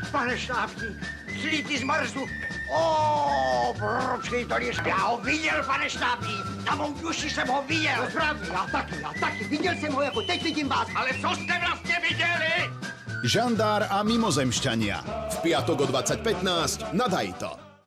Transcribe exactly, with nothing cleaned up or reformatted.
Pane štábník, slíky z Marsu. O, počkej, to než já ho viděl, pane štábník. Na mou duši jsem ho viděl. No správně, já taky, já taky. Viděl jsem ho, jako teď vidím vás. Ale co jste vlastně viděli? Žandár a mimozemšťania. V piatok o dvadsať pätnásť na Dajto.